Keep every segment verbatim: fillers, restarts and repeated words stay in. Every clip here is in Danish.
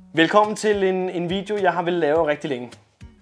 Velkommen til en, en video, jeg har ville lave rigtig længe.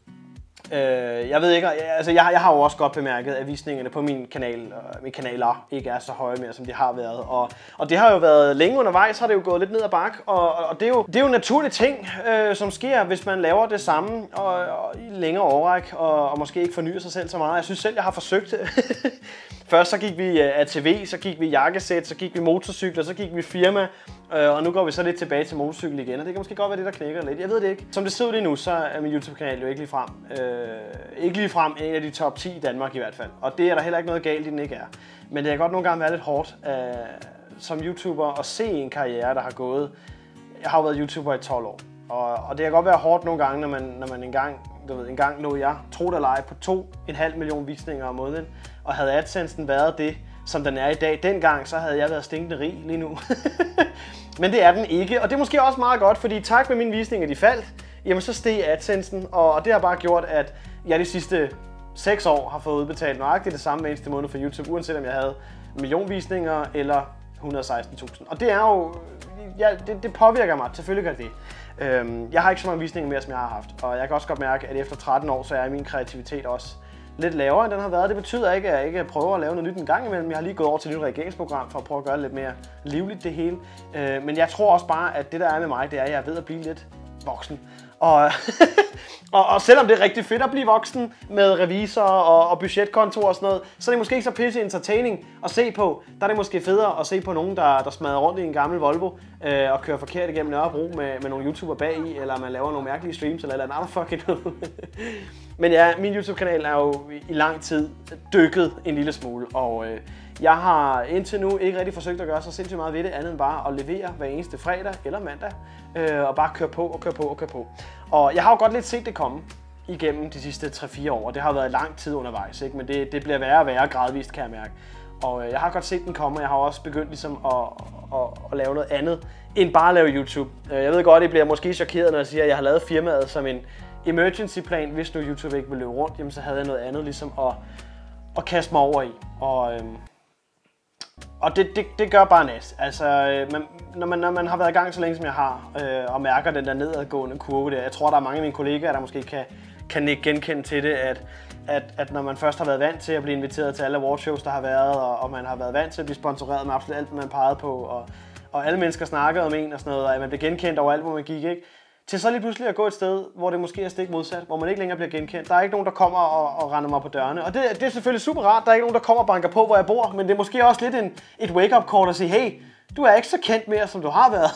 Øh, jeg ved ikke, altså jeg, jeg har jo også godt bemærket, at visningerne på min kanal og mine kanaler ikke er så høje mere, som de har været. Og, og det har jo været længe undervejs, har det jo gået lidt ned ad bakke. Og, og det, er jo, det er jo en naturlig ting, øh, som sker, hvis man laver det samme og, og i længere overræk og, og måske ikke fornyer sig selv så meget. Jeg synes selv, jeg har forsøgt det. Først så gik vi A T V, så gik vi jakkesæt, så gik vi motorcykler, så gik vi firma, øh, og nu går vi så lidt tilbage til motorcykel igen, og det kan måske godt være det, der knækker lidt. Jeg ved det ikke. Som det ser ud lige nu, så er min YouTube-kanal jo ikke lige frem. Øh, ikke lige frem en af de top ti i Danmark i hvert fald, og det er der heller ikke noget galt i, den ikke er. Men det kan godt nogle gange være lidt hårdt øh, som YouTuber at se en karriere, der har gået. Jeg har jo været YouTuber i tolv år, og, og det kan godt være hårdt nogle gange, når man, når man engang, du ved, engang lå jeg, tro det eller ej, på to komma fem million visninger om måneden. Og havde AdSensen været det, som den er i dag dengang, så havde jeg været stinkende rig lige nu. Men det er den ikke, og det er måske også meget godt, fordi tak med mine visninger, de faldt, jamen så steg AdSensen, og det har bare gjort, at jeg de sidste seks år har fået udbetalt nøjagtigt det samme eneste måned for YouTube, uanset om jeg havde en million visninger eller et hundrede og seksten tusind. Og det er jo, ja, det, det påvirker mig, selvfølgelig gør det. Øhm, jeg har ikke så mange visninger mere, som jeg har haft, og jeg kan også godt mærke, at efter tretten år, så er min kreativitet også lidt lavere, end den har været. Det betyder ikke, at jeg ikke prøver at lave noget nyt en gang imellem. Jeg har lige gået over til et nyt regeringsprogram for at prøve at gøre det lidt mere livligt det hele. Øh, men jeg tror også bare, at det der er med mig, det er, at jeg er ved at blive lidt voksen. Og, og, og selvom det er rigtig fedt at blive voksen med revisor og, og budgetkontor og sådan noget, så er det måske ikke så pisse entertaining at se på. Der er det måske federe at se på nogen, der, der smadrer rundt i en gammel Volvo øh, og kører forkert igennem Nørrebro med, med nogle YouTuber bag i, eller man laver nogle mærkelige streams eller eller andet fucking noget. Men ja, min YouTube-kanal er jo i lang tid dykket en lille smule, og øh, jeg har indtil nu ikke rigtig forsøgt at gøre så sindssygt meget ved det, andet end bare at levere hver eneste fredag eller mandag, øh, og bare køre på og køre på og køre på. Og jeg har jo godt lidt set det komme igennem de sidste tre fire år, det har været lang tid undervejs, ikke? Men det, det bliver værre og værre gradvist, kan jeg mærke. Og øh, jeg har godt set den komme, og jeg har også begyndt ligesom at, at, at lave noget andet end bare at lave YouTube. Jeg ved godt, I bliver måske chokeret, når jeg siger, at jeg har lavet firmaet som en emergency plan, hvis nu YouTube ikke vil løbe rundt, jamen så havde jeg noget andet ligesom at, at kaste mig over i. Og, øhm, og det, det, det gør bare næst. Altså, man, når, man, når man har været i gang så længe som jeg har, øh, og mærker den der nedadgående kurve der, jeg tror der er mange af mine kollegaer, der måske kan, kan nikke genkende til det, at, at, at når man først har været vant til at blive inviteret til alle awardshows, der har været, og, og man har været vant til at blive sponsoreret med absolut alt, hvad man pegede på, og, og alle mennesker snakkede om en og sådan noget, og at man blev genkendt overalt, hvor man gik, ikke? Til så lige pludselig at gå et sted, hvor det måske er stik modsat, hvor man ikke længere bliver genkendt. Der er ikke nogen, der kommer og, og render mig på dørene. Og det, det er selvfølgelig super rart. Der er ikke nogen, der kommer og banker på, hvor jeg bor. Men det er måske også lidt en, et wake-up call at sige, hey, du er ikke så kendt mere, som du har været.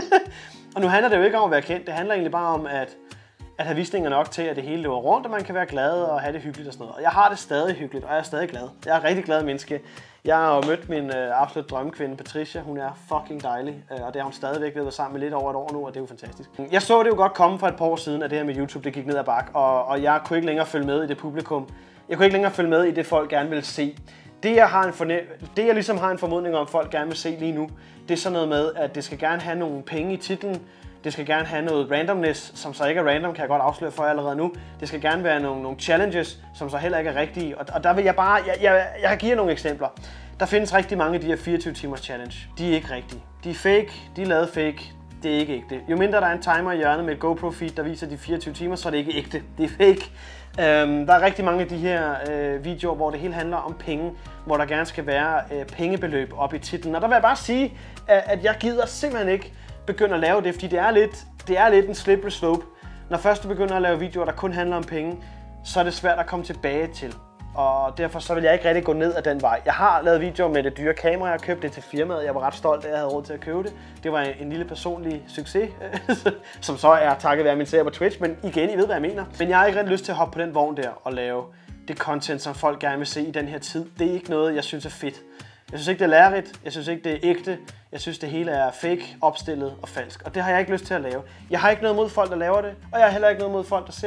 Og nu handler det jo ikke om at være kendt. Det handler egentlig bare om at, at have visninger nok til, at det hele løber rundt, og man kan være glad og have det hyggeligt og sådan noget. Og jeg har det stadig hyggeligt, og jeg er stadig glad. Jeg er et rigtig glad menneske. Jeg har jo mødt min øh, absolut drømmekvinde, Patricia. Hun er fucking dejlig, øh, og det har hun stadigvæk været sammen med lidt over et år nu, og det er jo fantastisk. Jeg så det jo godt komme for et par år siden, at det her med YouTube, det gik ned ad bakke, og, og jeg kunne ikke længere følge med i det publikum. Jeg kunne ikke længere følge med i det, folk gerne vil se. Det jeg, har en forne- det, jeg ligesom har en formodning om, folk gerne vil se lige nu, det er sådan noget med, at det skal gerne have nogle penge i titlen. Det skal gerne have noget randomness, som så ikke er random, kan jeg godt afsløre for jer allerede nu. Det skal gerne være nogle, nogle challenges, som så heller ikke er rigtige. Og, og der vil jeg bare, jeg, jeg, jeg giver nogle eksempler. Der findes rigtig mange af de her fireogtyve timers challenge. De er ikke rigtige. De er fake, de er lavet fake, det er ikke ægte. Jo mindre der er en timer i hjørnet med et GoPro feed, der viser de fireogtyve timer, så er det ikke ægte. Det er fake. Øhm, der er rigtig mange af de her øh, videoer, hvor det hele handler om penge, hvor der gerne skal være øh, pengebeløb op i titlen. Og der vil jeg bare sige, at, at jeg gider simpelthen ikke begynde at lave det, fordi det er lidt, det er lidt en slippery slope. Når først du begynder at lave videoer, der kun handler om penge, så er det svært at komme tilbage til. Og derfor så vil jeg ikke rigtig gå ned ad den vej. Jeg har lavet videoer med det dyre kamera, jeg købte det til firmaet. Jeg var ret stolt af, at jeg havde råd til at købe det. Det var en, en lille personlig succes, som så er takket være min serie på Twitch. Men igen, I ved, hvad jeg mener. Men jeg har ikke rigtig lyst til at hoppe på den vogn der og lave det content, som folk gerne vil se i den her tid. Det er ikke noget, jeg synes er fedt. Jeg synes ikke, det er lærerigt. Jeg synes ikke, det er ægte. Jeg synes, det hele er fake, opstillet og falsk. Og det har jeg ikke lyst til at lave. Jeg har ikke noget mod folk, der laver det, og jeg har heller ikke noget mod folk, der ser det.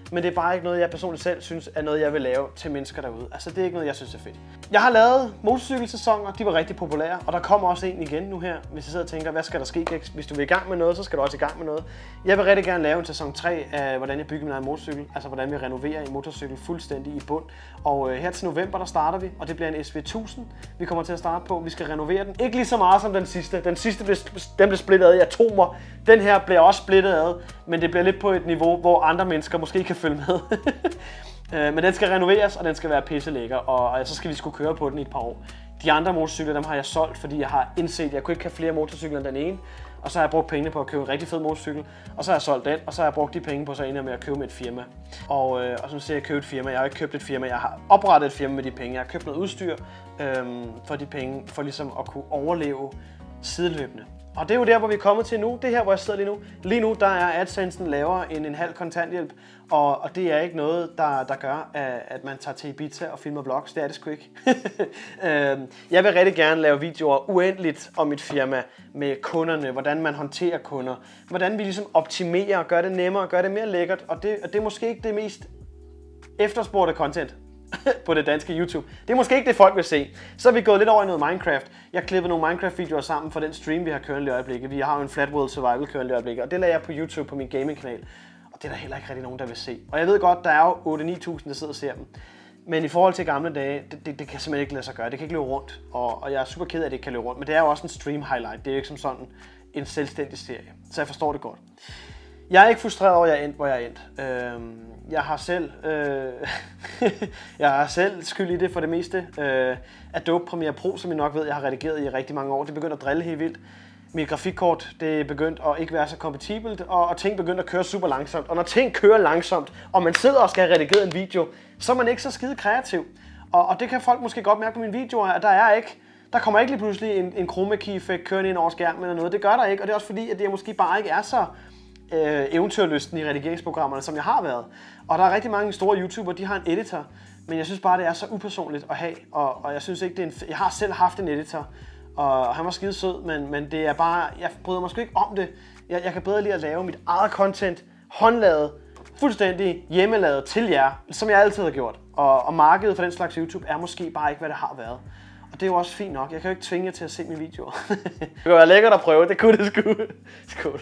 men det er bare ikke noget, jeg personligt selv synes er noget, jeg vil lave til mennesker derude. Altså, det er ikke noget, jeg synes er fedt. Jeg har lavet motorcykelsæsoner, de var rigtig populære, og der kommer også en igen nu her, hvis jeg sidder og tænker, hvad skal der ske, Gex? Hvis du vil i gang med noget, så skal du også i gang med noget. Jeg vil rigtig gerne lave en sæson tre af, hvordan jeg bygger min egen motorcykel, altså hvordan vi renoverer en motorcykel fuldstændig i bund. Og øh, her til november, der starter vi, og det bliver en S V tusind, vi kommer til at starte på. Vi skal renovere den. Ikke lige så meget som den sidste. Den sidste blev, den blev splittet ad i atomer. Den her bliver også splittet ad, men det bliver lidt på et niveau, hvor andre mennesker måske kan følge med. Men den skal renoveres, og den skal være pisse lækker, og så skal vi skulle køre på den i et par år. De andre motorcykler, dem har jeg solgt, fordi jeg har indset, at jeg kunne ikke have flere motorcykler end den ene. Og så har jeg brugt pengene på at købe en rigtig fed motorcykel, og så har jeg solgt den, og så har jeg brugt de penge på så ender med at købe med et firma. Og, øh, og så siger jeg, at købe et firma. Jeg har ikke købt et firma, jeg har oprettet et firma med de penge. Jeg har købt noget udstyr øh, for de penge, for ligesom at kunne overleve sideløbende. Og det er jo der, hvor vi er kommet til nu. Det her, hvor jeg sidder lige nu. Lige nu, der er AdSensen lavere end en halv kontanthjælp. Og, og det er ikke noget, der, der gør, at man tager til Ibiza og filmer vlogs. Det er det sgu ikke. Jeg vil rigtig gerne lave videoer uendeligt om mit firma med kunderne. Hvordan man håndterer kunder. Hvordan vi ligesom optimerer og gør det nemmere og gør det mere lækkert. Og det, og det er måske ikke det mest efterspurgte content på det danske YouTube. Det er måske ikke det, folk vil se. Så er vi gået lidt over i noget Minecraft. Jeg klippede nogle Minecraft-videoer sammen for den stream, vi har kørende i øjeblikket. Vi har jo en Flat World Survival kørende i øjeblikket, og det lader jeg på YouTube på min gaming-kanal. Og det er der heller ikke rigtig nogen, der vil se. Og jeg ved godt, der er jo otte til ni tusind, der sidder og ser dem. Men i forhold til gamle dage, det, det, det kan simpelthen ikke lade sig gøre. Det kan ikke løbe rundt, og, og jeg er super ked af, at det ikke kan løbe rundt. Men det er jo også en stream-highlight. Det er jo ikke som sådan en selvstændig serie. Så jeg forstår det godt. Jeg er ikke frustreret over, at jeg er endt, hvor jeg er endt. Øhm, jeg har selv, øh, jeg har selv skyld i det for det meste. Øh, Adobe Premiere Pro, som I nok ved, jeg har redigeret i rigtig mange år, det begyndte at drille helt vildt. Mit grafikkort, det er begyndt at ikke være så kompatibelt, og, og ting begyndte at køre super langsomt. Og når ting kører langsomt, og man sidder og skal have redigeret en video, så er man ikke så skide kreativ. Og, og det kan folk måske godt mærke på mine videoer, at der er ikke, der kommer ikke lige pludselig en, en chroma key-effekt kørende ind over skærmen eller noget. Det gør der ikke, og det er også fordi, at det måske bare ikke er så øh, eventyrlysten i redigeringsprogrammerne, som jeg har været. Og der er rigtig mange store YouTubere, de har en editor, men jeg synes bare, det er så upersonligt at have, og, og jeg synes ikke, det er en, jeg har selv haft en editor, og han var skide sød, men, men det er bare, jeg bryder mig sgu ikke om det. Jeg, jeg kan bedre lide at lave mit eget content, håndlavet, fuldstændig hjemmelavet til jer, som jeg altid har gjort. Og, og markedet for den slags YouTube er måske bare ikke, hvad det har været. Og det er jo også fint nok. Jeg kan jo ikke tvinge jer til at se mine videoer. Det kunne være lækkert at prøve, det kunne det sgu. Skål.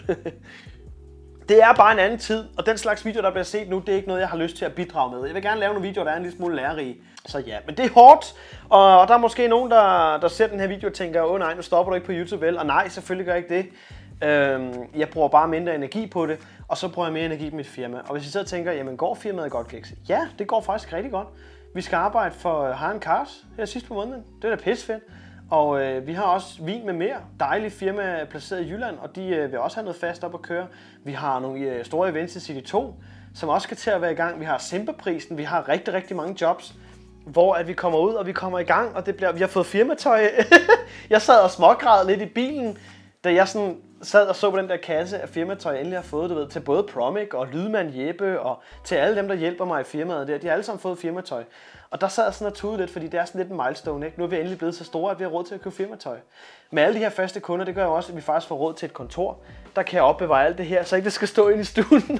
Det er bare en anden tid, og den slags videoer, der bliver set nu, det er ikke noget, jeg har lyst til at bidrage med. Jeg vil gerne lave nogle videoer, der er en lille smule lærerige. Så ja, men det er hårdt, og, og der er måske nogen, der, der ser den her video og tænker, åh nej, nu stopper du ikke på YouTube, vel? Og nej, selvfølgelig gør jeg ikke det. Øhm, jeg bruger bare mindre energi på det, og så bruger jeg mere energi på mit firma. Og hvis I så tænker, jamen går firmaet godt, Gex? Ja, det går faktisk rigtig godt. Vi skal arbejde for Harn Cars her sidst på måneden. Det er da pissefedt. Og øh, vi har også Vin med mere. Dejlige firma placeret i Jylland, og de øh, vil også have noget fast op at køre. Vi har nogle øh, store events i City to, som også skal til at være i gang. Vi har Simba-prisen, vi har rigtig, rigtig mange jobs, hvor at vi kommer ud, og vi kommer i gang, og det bliver, vi har fået firmatøj. Jeg sad og smågræd lidt i bilen, da jeg sådan sad og så på den der kasse af firmatøj, jeg endelig har fået, du ved, til både Promic og Lydmand Jeppe, og til alle dem, der hjælper mig i firmaet der. De har alle sammen fået firmatøj. Og der sad jeg sådan og tudede lidt, fordi det er sådan lidt en milestone, ikke? Nu er vi endelig blevet så store, at vi har råd til at købe firmatøj. Med alle de her faste kunder, det gør jo også, at vi faktisk får råd til et kontor. Der kan jeg opbevare alt det her, så ikke det skal stå inde i stuen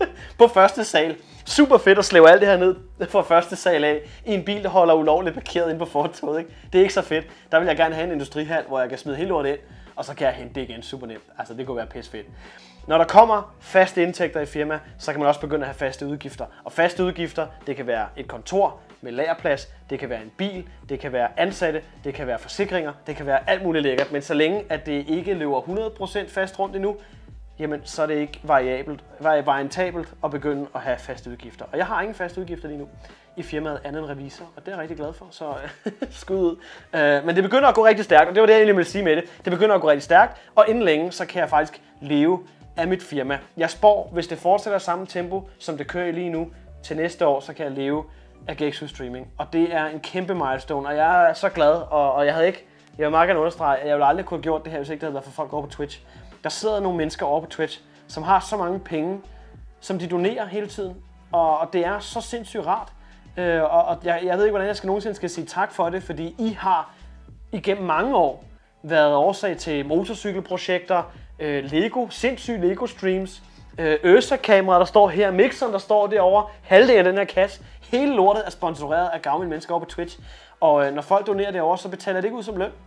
på første sal. Super fedt at slæve alt det her ned fra første sal af i en bil, der holder ulovligt parkeret inde på fortovet, ikke? Det er ikke så fedt. Der vil jeg gerne have en industrihal, hvor jeg kan smide hele lortet ind, og så kan jeg hente det igen super nemt. Altså det kunne være pisse fedt. Når der kommer faste indtægter i firma, så kan man også begynde at have faste udgifter. Og faste udgifter, det kan være et kontor med lagerplads, det kan være en bil, det kan være ansatte, det kan være forsikringer, det kan være alt muligt lækkert. Men så længe at det ikke løber hundrede procent fast rundt endnu, jamen så er det ikke variabelt, variantabelt at begynde at have faste udgifter. Og jeg har ingen faste udgifter lige nu i firmaet andet end revisor, og det er jeg rigtig glad for, så skud ud. Uh, men det begynder at gå rigtig stærkt, og det var det, jeg egentlig ville sige med det. Det begynder at gå rigtig stærkt, og inden længe, så kan jeg faktisk leve af mit firma. Jeg spår, hvis det fortsætter samme tempo, som det kører lige nu, til næste år, så kan jeg leve af Gexus Streaming. Og det er en kæmpe milestone, og jeg er så glad, og, og jeg havde ikke, jeg vil meget gerne understrege, at jeg ville aldrig kunne have gjort det her, hvis ikke det havde været for folk over på Twitch. Der sidder nogle mennesker over på Twitch, som har så mange penge, som de donerer hele tiden, og, og det er så sindssygt rart. Øh, og og jeg, jeg ved ikke, hvordan jeg skal nogensinde skal sige tak for det, fordi I har igennem mange år været årsag til motorcykelprojekter, øh, Lego, sindssyge Lego streams, Øsa-kameraet, der står her, mixeren, der står derovre, halvdelen af den her kasse. Hele lortet er sponsoreret af gavmilde mennesker over på Twitch. Og øh, når folk donerer derovre, så betaler det ikke ud som løn.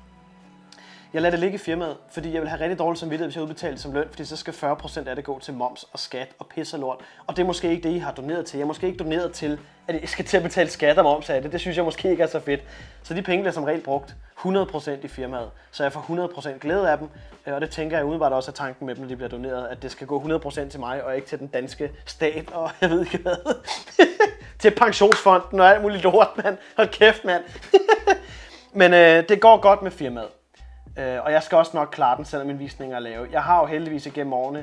Jeg lader det ligge i firmaet, fordi jeg vil have rigtig dårligt samvittighed, hvis jeg udbetaler det som løn, fordi så skal fyrre procent af det gå til moms og skat og pis og lort. Og det er måske ikke det, I har doneret til. Jeg er måske ikke doneret til, at I skal til at betale skat og moms af det. Det synes jeg måske ikke er så fedt. Så de penge bliver som regel brugt hundrede procent i firmaet. Så jeg får hundrede procent glæde af dem. Og det tænker jeg umiddelbart også er tanken med dem, når de bliver doneret, at det skal gå hundrede procent til mig og ikke til den danske stat og jeg ved ikke hvad. Til pensionsfonden og alt muligt lort, mand. Hold kæft, mand. Men øh, det går godt med firmaet. Uh, og jeg skal også nok klare den, selvom min visning er lave. Jeg har jo heldigvis igennem årene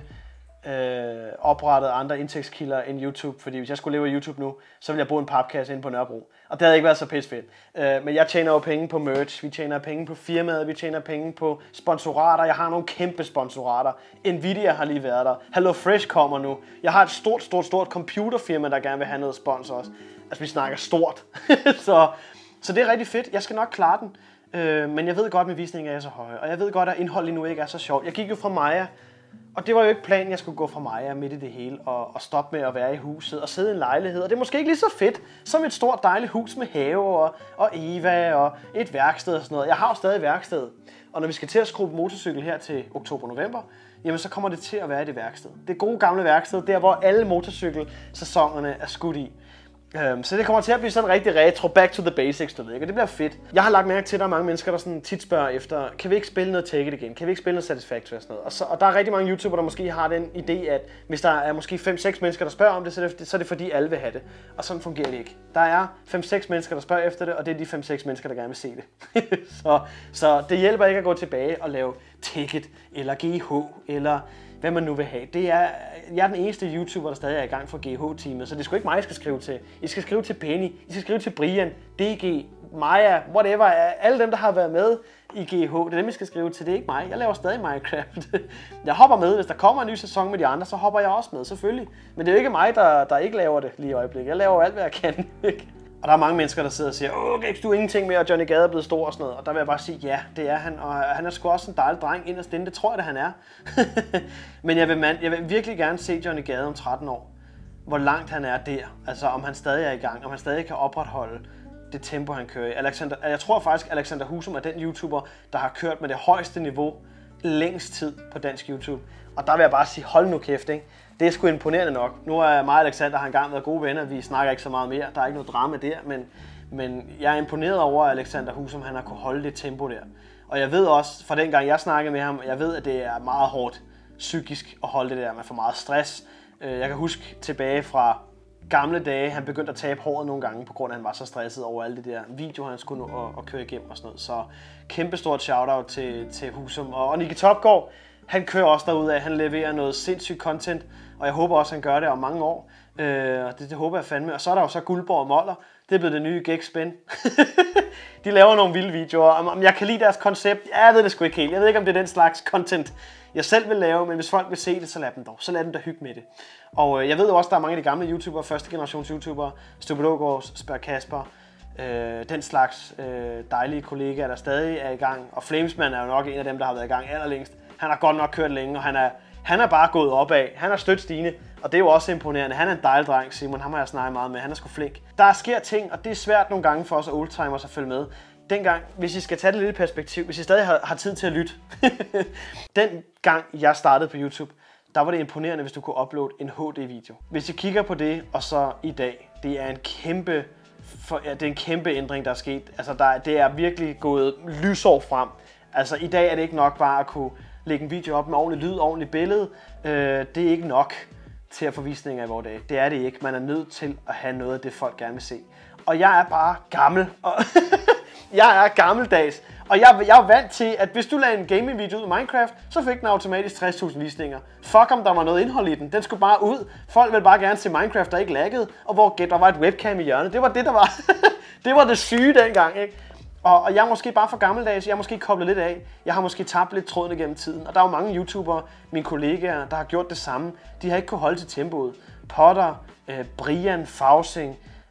uh, oprettet andre indtægtskilder end YouTube, fordi hvis jeg skulle leve af YouTube nu, så ville jeg bo en papkasse inde på Nørrebro. Og det havde ikke været så pissefedt. Uh, men jeg tjener jo penge på merch, vi tjener penge på firmaet, vi tjener penge på sponsorater. Jeg har nogle kæmpe sponsorater. Nvidia har lige været der. HelloFresh kommer nu. Jeg har et stort, stort, stort computerfirma, der gerne vil have noget sponsor også. Altså vi snakker stort. så, så det er rigtig fedt. Jeg skal nok klare den. Øh, men jeg ved godt, at min visning er så høj, og jeg ved godt, at indholdet nu ikke er så sjovt. Jeg gik jo fra Maja, og det var jo ikke planen, at jeg skulle gå fra Maja midt i det hele, og, og stoppe med at være i huset og sidde i en lejlighed. Og det er måske ikke lige så fedt som et stort dejligt hus med have og, og Eva og et værksted og sådan noget. Jeg har jo stadig værksted, og når vi skal til at skrue motorcykel her til oktober-november, jamen så kommer det til at være i det værksted. Det gode gamle værksted, der hvor alle motorcykelsæsonerne er skudt i. Um, så det kommer til at blive sådan rigtig retro, back to the basics, du ved ikke, og det bliver fedt. Jeg har lagt mærke til, at der er mange mennesker, der sådan tit spørger efter, kan vi ikke spille noget Take It igen? Kan vi ikke spille noget Satisfactory og sådan noget? Og, så, og der er rigtig mange YouTubere, der måske har den idé, at hvis der er måske fem seks mennesker, der spørger om det, så er det, så er det fordi alle vil have det. Og sådan fungerer det ikke. Der er fem seks mennesker, der spørger efter det, og det er de fem seks mennesker, der gerne vil se det. så, så det hjælper ikke at gå tilbage og lave Take It, eller G H, eller hvad man nu vil have. Det er, jeg er den eneste YouTuber, der stadig er i gang for G H-teamet, så det er sgu ikke mig, I skal skrive til. I skal skrive til Benny, I skal skrive til Brian, D G, Maja, whatever. Alle dem, der har været med i G H, det er dem, I skal skrive til. Det er ikke mig. Jeg laver stadig Minecraft. Jeg hopper med. Hvis der kommer en ny sæson med de andre, så hopper jeg også med, selvfølgelig. Men det er jo ikke mig, der, der ikke laver det lige i øjeblikket. Jeg laver alt, hvad jeg kan. Og der er mange mennesker, der sidder og siger, åh, kan du ingenting mere, og Johnny Gade er blevet stor og sådan noget. Og der vil jeg bare sige, ja, det er han. Og han er sgu også en dejlig dreng inderst inde. Det tror jeg, det han er. Men jeg vil, man, jeg vil virkelig gerne se Johnny Gade om tretten år. Hvor langt han er der. Altså om han stadig er i gang. Om han stadig kan opretholde det tempo, han kører i. Alexander, jeg tror faktisk, Alexander Husum er den YouTuber, der har kørt med det højeste niveau længst tid på dansk YouTube. Og der vil jeg bare sige, hold nu kæft, ikke? Det er sgu imponerende nok. Nu er mig og Alexander har engang været gode venner. Vi snakker ikke så meget mere. Der er ikke noget drama der. Men, men jeg er imponeret over, at Alexander Husum han har kunne holde det tempo der. Og jeg ved også, fra den gang jeg snakkede med ham, jeg ved, at det er meget hårdt psykisk at holde det der. Man får meget stress. Jeg kan huske tilbage fra gamle dage, han begyndte at tabe håret nogle gange, på grund af, at han var så stresset over alle de der videoer, han skulle nå at, at køre igennem og sådan noget. Så kæmpestort shoutout til, til Husum. Og, og Nicky Topgaard, han kører også derudad. Han leverer noget sindssygt content, og jeg håber også, at han gør det om mange år. Øh, og det, det håber jeg fandme. Og så er der jo så Guldborg og Moller. Det er blevet det nye Gækspænd. De laver nogle vilde videoer. Om jeg kan lide deres koncept? Ja, jeg ved det sgu ikke helt. Jeg ved ikke, om det er den slags content, jeg selv vil lave. Men hvis folk vil se det, så lad dem dog. Så lad dem da hygge med det. Og øh, jeg ved jo også, at der er mange af de gamle YouTubere, første generations YouTubere, Stupidogårds, Spørg Kasper, øh, den slags øh, dejlige kollegaer, der stadig er i gang. Og Flamesman er jo nok en af dem, der har været i gang allerlængst. Han har godt nok kørt længe, og han er, han er bare gået opad. Han har stødt Stine, og det er jo også imponerende. Han er en dejlig dreng, Simon. Ham har jeg snakket meget med. Han er sgu flink. Der sker ting, og det er svært nogle gange for os oldtimers at følge med. Dengang, hvis I skal tage det lidt i perspektiv, hvis I stadig har, har tid til at lytte. Den gang, jeg startede på YouTube, der var det imponerende, hvis du kunne uploade en H D-video. Hvis I kigger på det, og så i dag, det er en kæmpe, for, ja, det er en kæmpe ændring, der er sket. Altså, der, det er virkelig gået lysår frem. Altså, i dag er det ikke nok bare at kunne lægge en video op med ordentlig lyd, ordentligt billede. Øh, det er ikke nok til at få visninger i vores dag. Det er det ikke. Man er nødt til at have noget af det, folk gerne vil se. Og jeg er bare gammel. Og jeg er gammeldags. Og jeg, jeg er vant til, at hvis du lagde en gaming-video ud i Minecraft, så fik den automatisk tres tusind visninger. Fuck om der var noget indhold i den. Den skulle bare ud. Folk ville bare gerne se Minecraft, der ikke laggede. Og hvor der var et webcam i hjørnet. Det var det, der var. Det var det syge dengang, ikke? Og, og jeg er måske bare for gammeldags. Jeg er måske koblet lidt af. Jeg har måske tabt lidt tråden igennem tiden. Og der er jo mange YouTubere, mine kollegaer, der har gjort det samme. De har ikke kunnet holde til tempoet. Potter, øh, Brian, Fausing,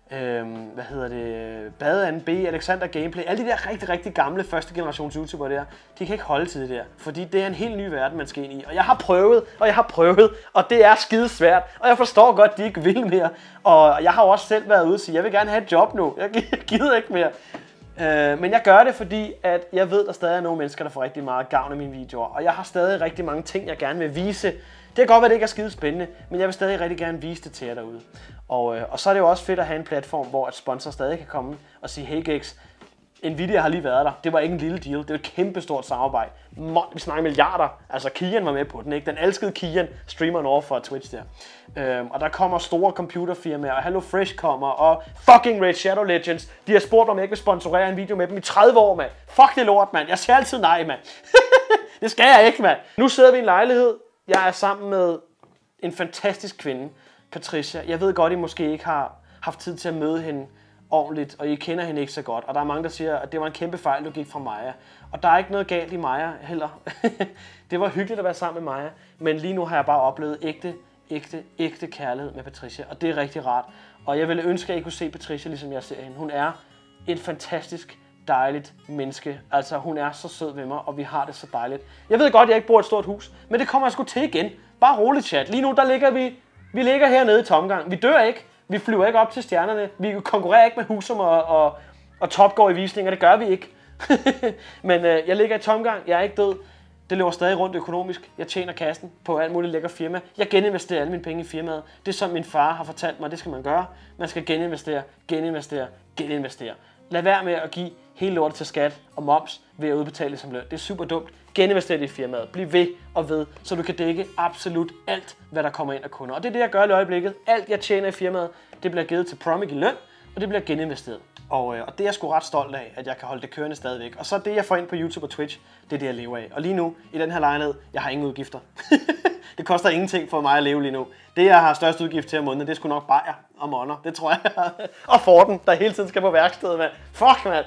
Øhm, hvad hedder det, Badeanden B, Alexander Gameplay, alle de der rigtig, rigtig gamle første generations YouTubere der, de kan ikke holde til det der, fordi det er en helt ny verden, man skal ind i. Og jeg har prøvet, og jeg har prøvet, og det er skide svært, og jeg forstår godt, de ikke vil mere. Og jeg har jo også selv været ude og sige, jeg vil gerne have et job nu, jeg gider ikke mere. Øh, men jeg gør det, fordi at jeg ved, der stadig er nogle mennesker, der får rigtig meget gavn af mine videoer, og jeg har stadig rigtig mange ting, jeg gerne vil vise. Det kan godt være, at det ikke er skide spændende, men jeg vil stadig rigtig gerne vise det til jer derude. Og, øh, og så er det jo også fedt at have en platform, hvor et sponsor stadig kan komme og sige, hey Gex, Nvidia har lige været der. Det var ikke en lille deal, det var et kæmpestort samarbejde. Vi snakker milliarder, altså Kian var med på den, ikke? Den elskede Kian, streameren over for Twitch der. Øhm, og der kommer store computerfirmaer, og HelloFresh kommer, og fucking Raid Shadow Legends. De har spurgt, om jeg ikke vil sponsorere en video med dem i tredive år, mand. Fuck det lort, mand. Jeg siger altid nej, mand. Det skal jeg ikke, mand. Nu sidder vi i en lejlighed. Jeg er sammen med en fantastisk kvinde, Patricia. Jeg ved godt, I måske ikke har haft tid til at møde hende ordentligt, og I kender hende ikke så godt. Og der er mange, der siger, at det var en kæmpe fejl, du gik fra Maja. Og der er ikke noget galt i Maja heller. Det var hyggeligt at være sammen med Maja, men lige nu har jeg bare oplevet ægte, ægte, ægte kærlighed med Patricia, og det er rigtig rart. Og jeg ville ønske, at I kunne se Patricia, ligesom jeg ser hende. Hun er et fantastisk, dejligt menneske. Altså, hun er så sød ved mig, og vi har det så dejligt. Jeg ved godt, at jeg ikke bor i et stort hus, men det kommer jeg sgu til igen. Bare roligt, chat. Lige nu, der ligger vi, vi ligger hernede i tomgang. Vi dør ikke. Vi flyver ikke op til stjernerne. Vi konkurrerer ikke med Husum og, og, og Topgård i visninger. Det gør vi ikke. Men øh, jeg ligger i tomgang. Jeg er ikke død. Det løber stadig rundt økonomisk. Jeg tjener kassen på alt muligt lækker firma. Jeg geninvesterer alle mine penge i firmaet. Det er som min far har fortalt mig, det skal man gøre. Man skal geninvestere, geninvestere, geninvestere. Lad være med at give hele lortet til skat og moms ved at udbetale det som løn. Det er super dumt. Geninvestere det i firmaet. Bliv ved og ved, så du kan dække absolut alt, hvad der kommer ind af kunder. Og det er det, jeg gør i øjeblikket. Alt, jeg tjener i firmaet, det bliver givet til Promic i løn, og det bliver geninvesteret. Og, øh, og det er jeg sgu ret stolt af, at jeg kan holde det kørende stadigvæk. Og så det, jeg får ind på YouTube og Twitch, det er det, jeg lever af. Og lige nu, i den her lejlighed, jeg har ingen udgifter. Det koster ingenting for mig at leve lige nu. Det, jeg har størst udgift til om måneden, det er sgu nok bajer og monner. Det tror jeg. Og Forden, der hele tiden skal på værkstedet, mand. Fuck, mand.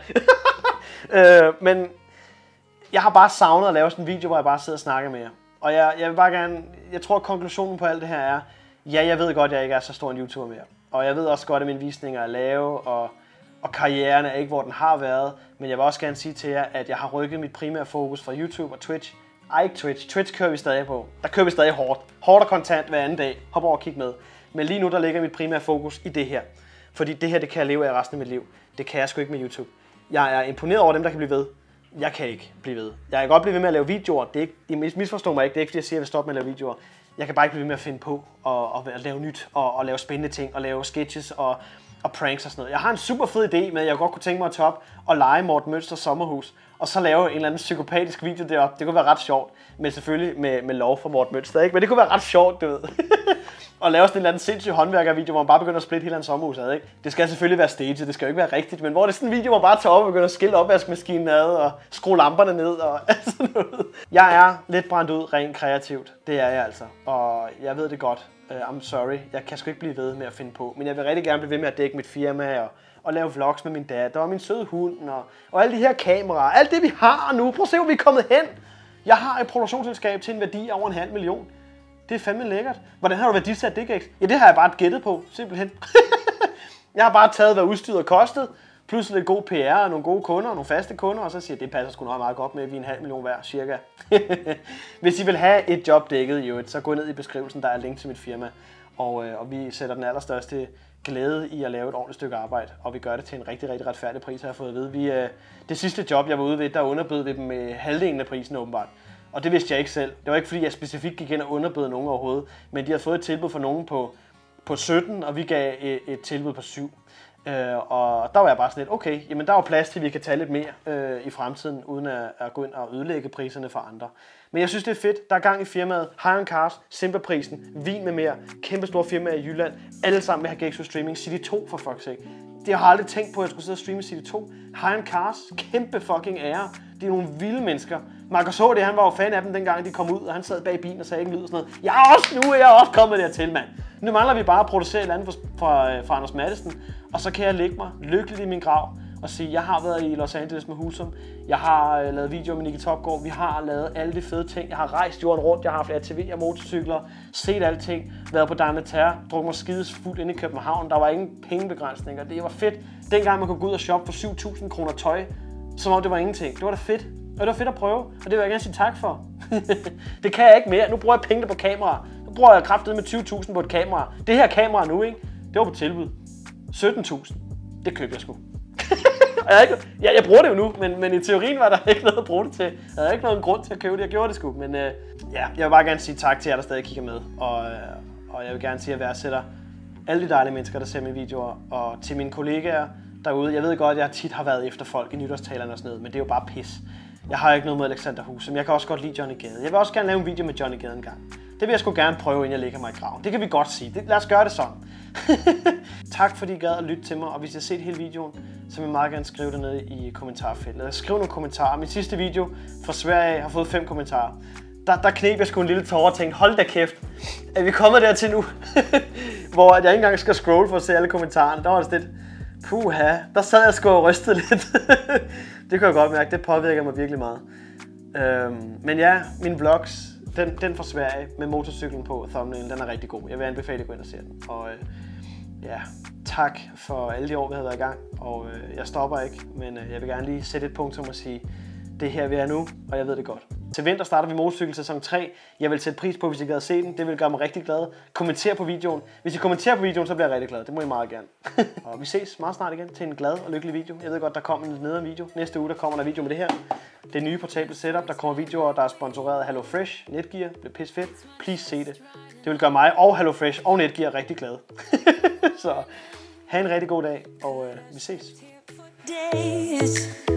øh, men jeg har bare savnet at lave sådan en video, hvor jeg bare sidder og snakker med jer. Og jeg, jeg vil bare gerne, jeg tror, at konklusionen på alt det her er, ja, jeg ved godt, at jeg ikke er så stor en YouTuber mere. Og jeg ved også godt, at mine visninger er lave, og, og karrieren er ikke, hvor den har været. Men jeg vil også gerne sige til jer, at jeg har rykket mit primære fokus fra YouTube og Twitch. Ej, ikke Twitch. Twitch kører vi stadig på. Der kører vi stadig hårdt. Hårdt og kontant hver anden dag. Hop over og kig med. Men lige nu, der ligger mit primære fokus i det her. Fordi det her, det kan jeg leve af resten af mit liv. Det kan jeg sgu ikke med YouTube. Jeg er imponeret over dem, der kan blive ved. Jeg kan ikke blive ved. Jeg kan godt blive ved med at lave videoer. Det er ikke, I misforstår mig ikke. Det er ikke, fordi jeg siger, at jeg vil stoppe med at lave videoer. Jeg kan bare ikke blive ved med at finde på og, og at lave nyt og, og lave spændende ting og lave sketches og, og pranks og sådan noget. Jeg har en super fed idé med, at jeg godt kunne tænke mig at tage op og lege Morten Mønsters sommerhus og så lave en eller anden psykopatisk video deroppe. Det kunne være ret sjovt, men selvfølgelig med, med lov fra Morten Mønster, ikke? Men det kunne være ret sjovt, du ved. Og lave sådan en eller anden sindssyg håndværkervideo, hvor man bare begynder at splitte hele hans sommerhus ad, ikke? Det skal selvfølgelig være staged, det skal jo ikke være rigtigt, men hvor det er sådan en video, hvor man bare tager op og begynder at skille opvaskemaskinen ad og skrue lamperne ned og sådan noget. Jeg er lidt brændt ud rent kreativt, det er jeg altså, og jeg ved det godt. Uh, I'm sorry, jeg kan sgu ikke blive ved med at finde på, men jeg vil rigtig gerne blive ved med at dække mit firma og, og lave vlogs med min datter og min søde hund og, og alle de her kameraer, alt det vi har nu. Prøv at se, hvor vi er kommet hen. Jeg har et produktionsselskab til en værdi af over en halv million. Det er fandme lækkert. Hvordan har du værdisat det, Gex? Ja, det har jeg bare gættet på, simpelthen. Jeg har bare taget, hvad udstyret kostede, plus lidt god P R og nogle gode kunder og nogle faste kunder, og så siger jeg, det passer sgu nok meget godt med, at vi er en halv million hver, cirka. Hvis I vil have et job dækket, jo, så gå ned i beskrivelsen, der er link til mit firma. Og, øh, og vi sætter den allerstørste glæde i at lave et ordentligt stykke arbejde, og vi gør det til en rigtig, rigtig retfærdig pris, har jeg fået at vide. Vi, øh, det sidste job, jeg var ude ved, der underbød vi dem med halvdelen af prisen åbenbart. Og det vidste jeg ikke selv. Det var ikke fordi, jeg specifikt gik ind og underbød nogen overhovedet, men de havde fået et tilbud fra nogen på, på sytten, og vi gav et, et tilbud på syv. Øh, og der var jeg bare sådan lidt, okay, jamen der er jo plads til, at vi kan tage lidt mere øh, i fremtiden, uden at, at gå ind og ødelægge priserne for andre. Men jeg synes, det er fedt. Der er gang i firmaet. Hiron Cars, Simba-prisen, Vin med mere, kæmpe store firmaer i Jylland. Alle sammen med Gex Streaming. City to for fuck's sake. Det har aldrig tænkt på, at jeg skulle sidde og streame City to. Hiron Cars, kæmpe fucking ære. De er nogle vilde mennesker. Marcus H D, han var jo fan af dem dengang, de kom ud, og han sad bag bilen og sagde ikke lyd og sådan noget. Jeg er også nu, jeg er også kommet dertil, mand. Nu mangler vi bare at producere et eller andet fra, fra, fra Anders Madsen, og så kan jeg lægge mig lykkeligt i min grav og sige, jeg har været i Los Angeles med Husum, jeg har øh, lavet videoer med Nicky Topgaard, vi har lavet alle de fede ting, jeg har rejst jorden rundt, jeg har haft A T V'er, motorcykler, set alting, været på Daneterre, drukket mig skides fuldt inde i København, der var ingen pengebegrænsninger, det var fedt. Dengang man kunne gå ud og shoppe for syv tusind kroner tøj, som om det var ingenting, det var da fedt. Og det var fedt at prøve, og det vil jeg gerne sige tak for. Det kan jeg ikke mere. Nu bruger jeg penge på kamera. Nu bruger jeg kraftigt med tyve tusind på et kamera. Det her kamera nu, ikke? Det var på tilbud. sytten tusind. Det købte jeg sgu. jeg, ikke, ja, jeg bruger det jo nu, men, men i teorien var der ikke noget at bruge det til. Jeg havde ikke nogen grund til at købe det. Jeg gjorde det sgu. Men øh, ja, jeg vil bare gerne sige tak til jer, der stadig kigger med. Og, øh, og jeg vil gerne sige, at jeg værdsætter alle de dejlige mennesker, der ser mine videoer. Og til mine kollegaer derude. Jeg ved godt, at jeg tit har været efter folk i nytårstalerne og sådan noget, men det er jo bare pis. Jeg har ikke noget med Alexander Husum. Jeg kan også godt lide Johnny Gade. Jeg vil også gerne lave en video med Johnny Gade en gang. Det vil jeg sgu gerne prøve, inden jeg lægger mig i graven. Det kan vi godt sige. Det, lad os gøre det sådan. Tak fordi I gad at lytte til mig, og hvis I har set hele videoen, så vil jeg meget gerne skrive det nede i kommentarfeltet. Skriv nogle kommentarer. Min sidste video fra Sverige har fået fem kommentarer. Der, der kneb jeg sgu en lille tårer og tænkte, hold da kæft, er vi kommet dertil nu? Hvor jeg ikke engang skal scrolle for at se alle kommentarerne. Der var det lidt, puha, der sad jeg sgu og rystede lidt. Det kan jeg godt mærke, det påvirker mig virkelig meget. Øhm, men ja, mine vlogs, den, den fra Sverige med motorcyklen på, thumbnail, den er rigtig god. Jeg vil anbefale, at I går ind og ser den. Og øh, ja, tak for alle de år, vi har været i gang. Og øh, jeg stopper ikke, men øh, jeg vil gerne lige sætte et punktum og sige, det er her, vi er nu, og jeg ved det godt. Til vinter starter vi motorcykel sæson tre. Jeg vil sætte pris på, hvis I gad at se den. Det vil gøre mig rigtig glad. Kommenter på videoen. Hvis I kommenterer på videoen, så bliver jeg rigtig glad. Det må I meget gerne. Og vi ses meget snart igen til en glad og lykkelig video. Jeg ved godt, der kommer en nederen video. Næste uge, der kommer der video med det her. Det nye portable setup. Der kommer videoer, der er sponsoreret af HelloFresh. Netgear. Det bliver pisse fedt. Please se det. Det vil gøre mig og HelloFresh og Netgear rigtig glad. Så have en rigtig god dag, og øh, vi ses.